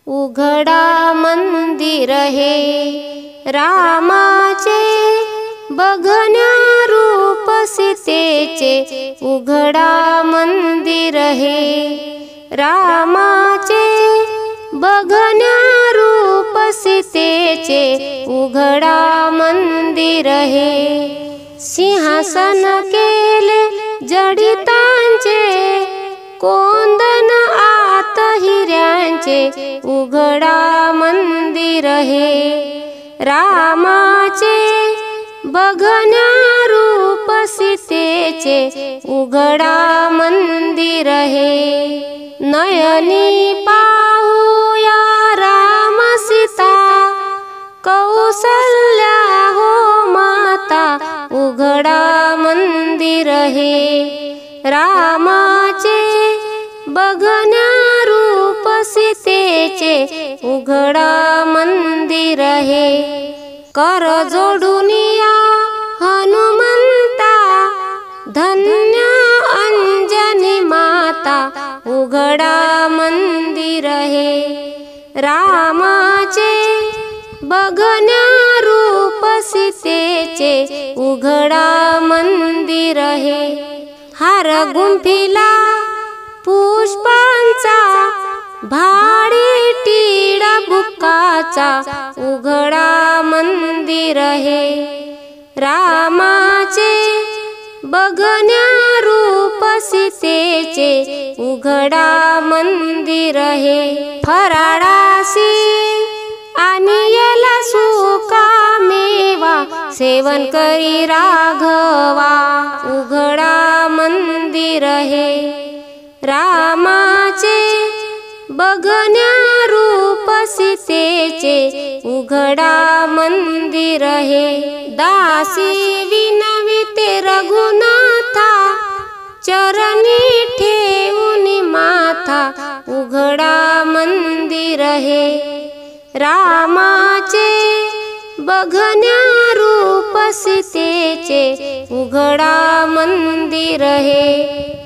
उघडा मंदिर हे रामाचे, बघण्या रूप सीतेचे उघडा मंदिर हे रामाचे, बघण्या रूप सीतेचे उघडा मंदिर हे। सिंहासन केले जडितांचे, कोंदण आत हिऱ्यांचे उघडा मंदिर हे रामाचे, बघण्या रूप सीतेचे उघडा मंदिर हे। नयनी पाहूया राम सीता, कौसल्या हो माता उघडा मंदिर हे रामाचे, बघण्या रूप सीतेचे उघडा मंदिर हे। कर जोडून या हनुमंता, धन्य अंजनी माता उघडा मंदिर हे रामाचे, बघण्या रूप सीतेचे उघडा मंदिर हे। हार गुंफिला पुष्पांचा, भाडी टिळा बुक्काचा उघडा मंदिर हे रामाचे, बघण्या रूप सीतेचे उघडा मंदिर हे। फराळासी आणिला सुका मेवा, सेवन करी राघवा उघडा मंदिर हे रामाचे, बघण्या रूप सीतेचे उघडा मंदिर हे। दासी विनविते रघुनाथा, चरणी ठेवून माथा उघडा मंदिर हे रामाचे, बघण्या रूप सीतेचे उघडा मंदिर हे।